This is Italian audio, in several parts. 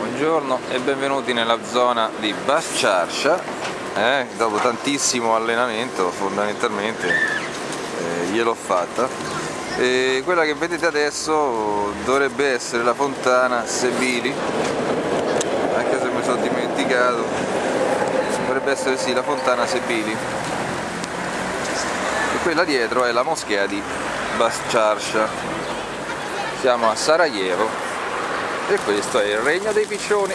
Buongiorno e benvenuti nella zona di Basciarcia. Dopo tantissimo allenamento fondamentalmente gliel'ho fatta, e quella che vedete adesso dovrebbe essere la fontana Sebili, anche se mi sono dimenticato, dovrebbe essere sì la fontana Sebili, e quella dietro è la moschea di Basciarcia. Siamo a Sarajevo e questo è il regno dei piccioni.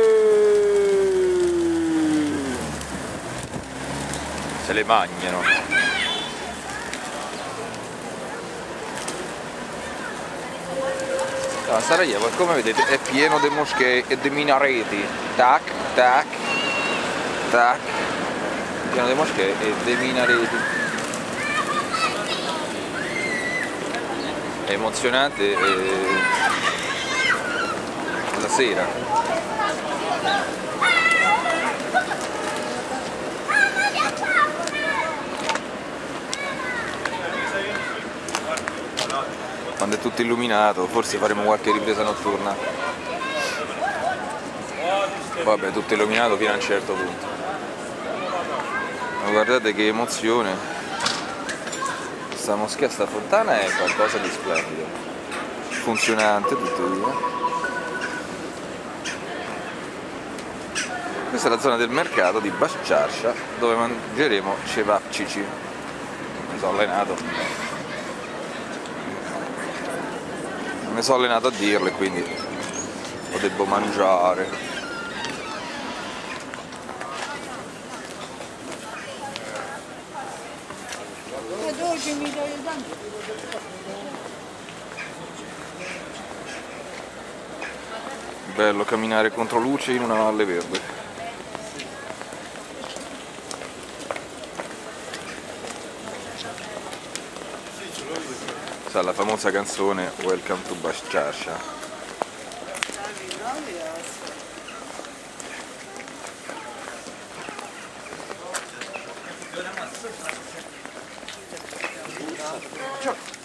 Se le mangiano. A Sarajevo, come vedete, è pieno di moschee e di minareti. Tac, tac, tac. Pieno di moschee e di minareti. È emozionante la sera. Quando è tutto illuminato, forse faremo qualche ripresa notturna. Vabbè, tutto illuminato fino a un certo punto. Ma guardate che emozione! Questa moschea, sta fontana è qualcosa di splendido. Funzionante tuttavia. Questa è la zona del mercato di Basciarcia dove mangeremo cevapcici. Mi sono allenato a dirlo e quindi lo devo mangiare. Bello camminare contro luce in una valle verde. La famosa canzone Welcome to Basciarcia. Ciao.